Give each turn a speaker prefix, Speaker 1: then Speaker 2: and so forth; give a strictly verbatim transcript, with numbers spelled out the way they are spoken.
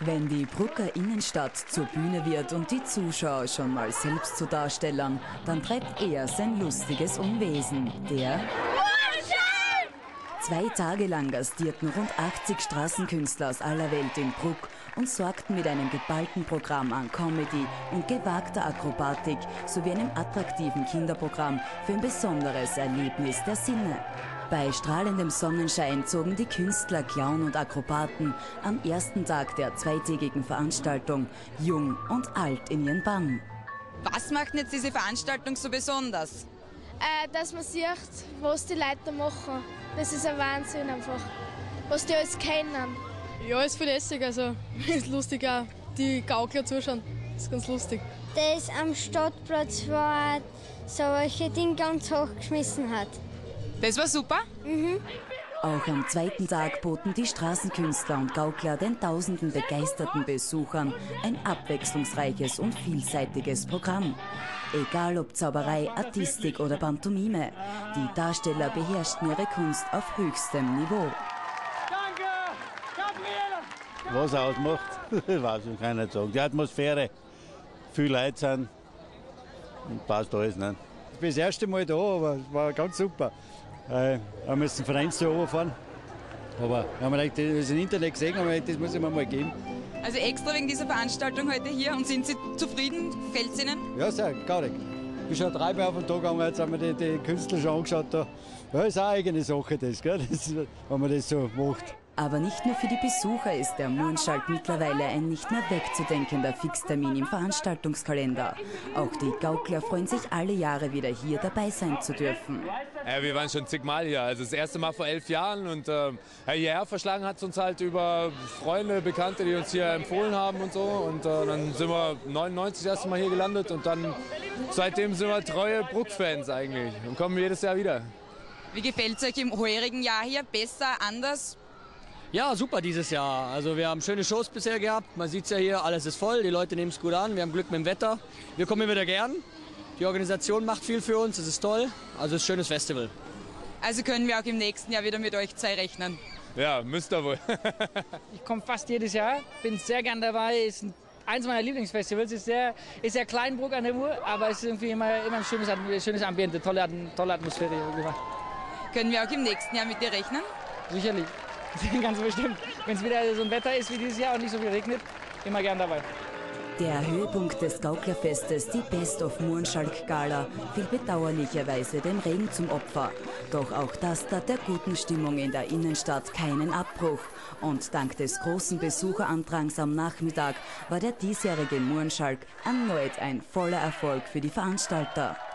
Speaker 1: Wenn die Brucker Innenstadt zur Bühne wird und die Zuschauer schon mal selbst zu Darstellern, dann treibt er sein lustiges Unwesen, der Zwei Tage lang gastierten rund achtzig Straßenkünstler aus aller Welt in Bruck und sorgten mit einem geballten Programm an Comedy und gewagter Akrobatik sowie einem attraktiven Kinderprogramm für ein besonderes Erlebnis der Sinne. Bei strahlendem Sonnenschein zogen die Künstler, Clown und Akrobaten am ersten Tag der zweitägigen Veranstaltung jung und alt in ihren Bann.
Speaker 2: Was macht jetzt diese Veranstaltung so besonders?
Speaker 3: Äh, dass man sieht, was die Leute machen. Das ist ein Wahnsinn einfach, was die alles kennen.
Speaker 4: Ja, ist voll lässig, also ist lustig auch. Die Gaukler zuschauen, ist ganz lustig.
Speaker 5: Das am Stadtplatz war solche Dinge ganz hochgeschmissen hat.
Speaker 2: Das war super?
Speaker 5: Mhm.
Speaker 1: Auch am zweiten Tag boten die Straßenkünstler und Gaukler den tausenden begeisterten Besuchern ein abwechslungsreiches und vielseitiges Programm. Egal ob Zauberei, Artistik oder Pantomime, die Darsteller beherrschten ihre Kunst auf höchstem Niveau.
Speaker 6: Danke, Gabriele!
Speaker 7: Was ausmacht, weiß ich, kann ich nicht sagen. Die Atmosphäre, viele Leute sind, passt alles. Ne?
Speaker 8: Ich bin das erste Mal da, aber es war ganz super. Äh, wir müssen von eins zu fahren. Aber wir haben gedacht, das im Internet gesehen, aber das muss ich mir mal geben.
Speaker 2: Also extra wegen dieser Veranstaltung heute hier, und sind Sie zufrieden? Gefällt es Ihnen?
Speaker 8: Ja, sehr, gar nicht. Ich bin schon dreimal auf den Tag gegangen, jetzt haben wir die, die Künstler schon angeschaut. Da. Ja, ist auch eine eigene Sache, das, gell? Das, wenn man das so macht.
Speaker 1: Aber nicht nur für die Besucher ist der Murrenschalk mittlerweile ein nicht mehr wegzudenkender Fixtermin im Veranstaltungskalender. Auch die Gaukler freuen sich alle Jahre wieder hier dabei sein zu dürfen.
Speaker 9: Ja, wir waren schon zigmal hier, also das erste Mal vor elf Jahren und äh, hierher verschlagen hat es uns halt über Freunde, Bekannte, die uns hier empfohlen haben und so, und äh, dann sind wir neunundneunzig das erste Mal hier gelandet und dann seitdem sind wir treue Bruck-Fans eigentlich und kommen jedes Jahr wieder.
Speaker 2: Wie gefällt es euch im heurigen Jahr hier? Besser, anders?
Speaker 10: Ja, super dieses Jahr. Also wir haben schöne Shows bisher gehabt. Man sieht es ja hier, alles ist voll, die Leute nehmen es gut an. Wir haben Glück mit dem Wetter. Wir kommen wieder gern. Die Organisation macht viel für uns, es ist toll. Also es ist ein schönes Festival.
Speaker 2: Also können wir auch im nächsten Jahr wieder mit euch zwei rechnen?
Speaker 9: Ja, müsst ihr wohl.
Speaker 11: Ich komme fast jedes Jahr, bin sehr gern dabei. Ist eins meiner Lieblingsfestivals. Ist sehr, ist sehr klein, Bruck an der Uhr, aber es ist irgendwie immer, immer ein schönes, schönes Ambiente, tolle, tolle Atmosphäre.
Speaker 2: Können wir auch im nächsten Jahr mit dir rechnen?
Speaker 11: Sicherlich. Ganz bestimmt. Wenn es wieder so ein Wetter ist wie dieses Jahr und nicht so viel regnet, immer gern dabei.
Speaker 1: Der Höhepunkt des Gauklerfestes, die Best of Murrenschalk-Gala, fiel bedauerlicherweise dem Regen zum Opfer. Doch auch das tat der guten Stimmung in der Innenstadt keinen Abbruch. Und dank des großen Besucherandrangs am Nachmittag war der diesjährige Murrenschalk erneut ein voller Erfolg für die Veranstalter.